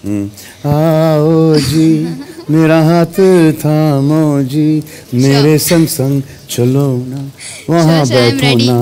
आओ जी मेरा हाथ थामो जी, मेरे संग संग चलो ना, वहाँ बैठो ना,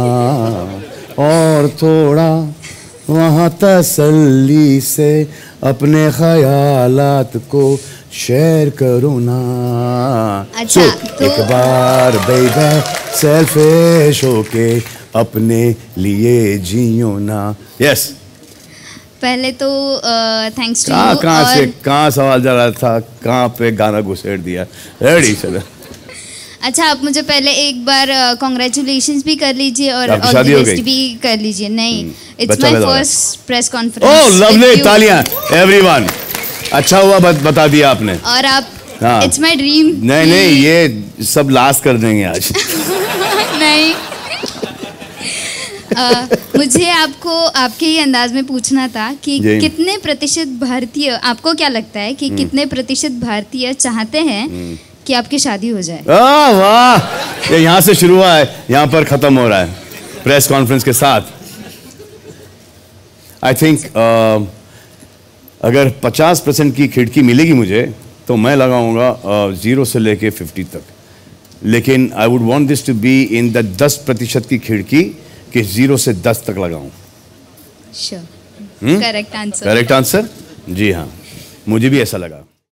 और थोड़ा वहाँ तसल्ली से अपने ख्यालात को शेयर करो ना। अच्छा, तो एक बार बेबे सेल्फिश होके अपने लिए जियो ना। यस पहले तो थैंक्स टू कहाँ यू। कहाँ से कहाँ सवाल जा रहा था, कहाँ पे गाना घुसेड़ दिया। रेडी चलो। अच्छा, आप मुझे पहले एक बार कॉन्ग्रेचुलेशंस भी कर लीजिए और आपकी शादी हो गई? भी कर लीजिए। नहीं, इट्स बच्चा माय पैदा हो गया? First press conference. Oh lovely, तालियां एवरीवन। अच्छा हुआ बता दिया आपने। और आप, हाँ। It's my dream. नहीं नहीं, ये सब लास्ट कर देंगे आज। नहीं। मुझे आपको आपके ही अंदाज में पूछना था कि कितने प्रतिशत भारतीय, आपको क्या लगता है कि कितने प्रतिशत भारतीय चाहते हैं कि आपकी शादी हो जाए? वाह, ये यहाँ से शुरू हुआ है, यहाँ पर खत्म हो रहा है प्रेस कॉन्फ्रेंस के साथ। आई थिंक अगर 50% की खिड़की मिलेगी मुझे तो मैं लगाऊंगा 0 से लेके 50 तक, लेकिन I would want this to be in the 10% की खिड़की कि 0 से 10 तक लगाऊं। Sure, correct answer. Correct answer, जी हाँ, मुझे भी ऐसा लगा।